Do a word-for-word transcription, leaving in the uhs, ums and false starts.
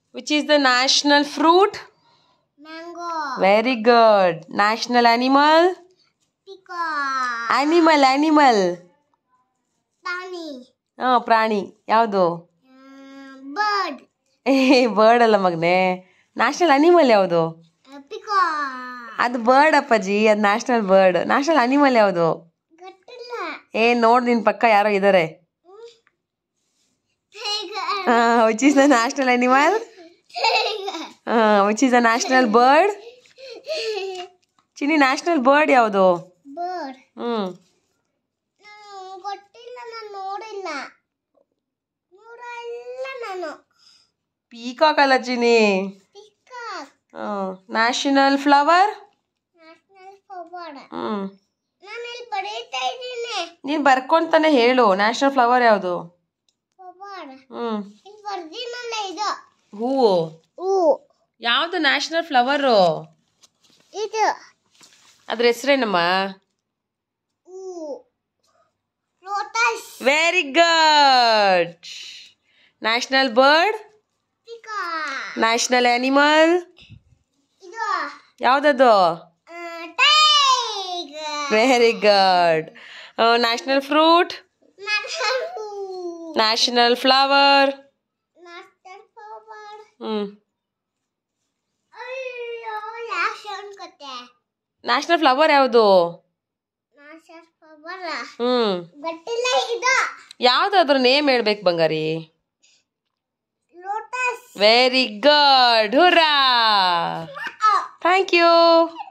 Which is the national fruit? Mango. Very good. National animal? Peacock. Animal, animal. Tani. ಹಾಂ ಪ್ರಾಣಿ ಯಾವುದು? Bird. ಏ bird ಅಲ್ಲ ಮಗನೇ. ನ್ಯಾಷನಲ್ ಅನಿಮಲ್ ಯಾವುದು? Peacock. ಅದು ಬರ್ಡ್ ಅಪ್ಪಾಜಿ, ಅದು ನ್ಯಾಷನಲ್ ಬರ್ಡ್. ನ್ಯಾಷನಲ್ ಅನಿಮಲ್ ಯಾವುದು? ಗೊತ್ತಿಲ್ಲ. ಏ ನೋಡ್ ನಿನ್ ಪಕ್ಕ ಯಾರೋ ಇದ್ದಾರೆ. Tiger. Which is the national animal? Tiger. Which is the national bird? ಚಿನ್ನಿ ನ್ಯಾಷನಲ್ ಬರ್ಡ್ ಯಾವುದು? Bird. ಹ್ಮ್ ಗೊತ್ತಿಲ್ಲ, ನಾನು ನೋಡಿಲ್ಲ ನೋಡಿಲ್ಲ ನಾನು. ಪೀಕಾಕ್ ಅಲ್ಲ ಚಿನ್ನಿ. Peacock. National flower? National flower. ಹ್ಮ್ ನಾನು ಇಲ್ಲಿ ಬರೀತಾ ಇದ್ದೀನಿ. ನೀನ್ ಬರ್ಕೊಂತಾನೆ ಹೇಳು. ನ್ಯಾಷನಲ್ ಫ್ಲವರ್ ಯಾವುದು? Flower. ಹ್ಮ್ ಇಲ್ಲಿ ಬರ್ದಿನಲ್ಲ ಇದು. ಹೂವು. ಹೂ. ಯಾವ್ದು ನ್ಯಾಷನಲ್ ಫ್ಲವರು? ಇದು. ಅದ್ರ ಹೆಸರೇನಮ್ಮ? ಹೂ. Lotus. Very good. National bird? Peacock. National animal? ಇದು. ಯಾವ್ದದು? Tiger. Very good. National fruit? National food. National flower? National flower. ಹ್ಮ್ ಅಯ್ಯೋ ನ್ಯಾಷನಲ್ ಕತೆ. ನ್ಯಾಷನಲ್ ಫ್ಲವರ್ ಯಾವುದು? National flower. ಹ್ಮ್ ಗೊತ್ತಿಲ್ಲ ಇದು. ಯಾವ್ದಾದ್ರು ನೇಮ್ ಹೇಳ್ಬೇಕು ಬಂಗಾರಿ. Lotus. Very good. Hurrah. Thank you.